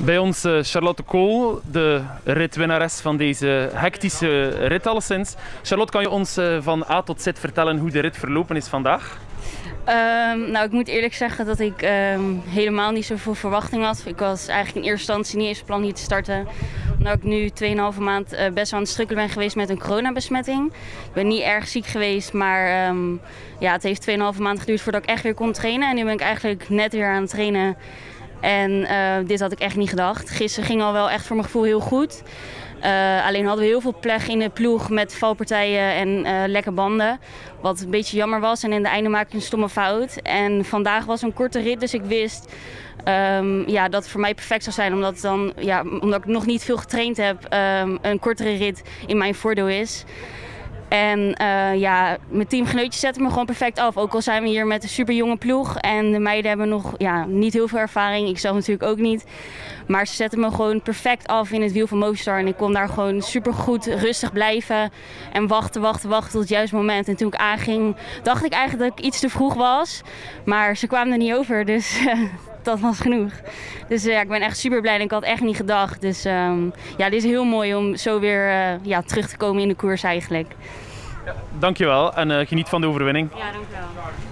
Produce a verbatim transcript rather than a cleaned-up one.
Bij ons uh, Charlotte Kool, de ritwinnares van deze hectische rit alleszins. Charlotte, kan je ons uh, van A tot Z vertellen hoe de rit verlopen is vandaag? Um, nou, ik moet eerlijk zeggen dat ik um, helemaal niet zoveel verwachting had. Ik was eigenlijk in eerste instantie niet eens plan hier te starten. Omdat ik nu twee en een halve maand uh, best wel aan het strukkelen ben geweest met een coronabesmetting. Ik ben niet erg ziek geweest, maar um, ja, het heeft twee en een halve maand geduurd voordat ik echt weer kon trainen. En nu ben ik eigenlijk net weer aan het trainen. En uh, dit had ik echt niet gedacht. Gisteren ging al wel echt voor mijn gevoel heel goed. Uh, alleen hadden we heel veel pleg in de ploeg met valpartijen en uh, lekke banden. Wat een beetje jammer was en in de einde maakte ik een stomme fout. En vandaag was een korte rit, dus ik wist um, ja, dat het voor mij perfect zou zijn. Omdat, dan, ja, omdat ik nog niet veel getraind heb, um, een kortere rit in mijn voordeel is. En uh, ja, mijn teamgenootjes zetten me gewoon perfect af. Ook al zijn we hier met een super jonge ploeg. En de meiden hebben nog ja, niet heel veel ervaring. Ik zelf natuurlijk ook niet. Maar ze zetten me gewoon perfect af in het wiel van Movistar. En ik kon daar gewoon super goed rustig blijven. En wachten, wachten, wachten tot het juiste moment. En toen ik aanging, dacht ik eigenlijk dat ik iets te vroeg was. Maar ze kwamen er niet over. Dus dat was genoeg. Dus uh, ja, ik ben echt super blij en ik had echt niet gedacht. Dus um, ja, dit is heel mooi om zo weer uh, ja, terug te komen in de koers eigenlijk. Ja, dankjewel en uh, geniet van de overwinning. Ja, dankjewel.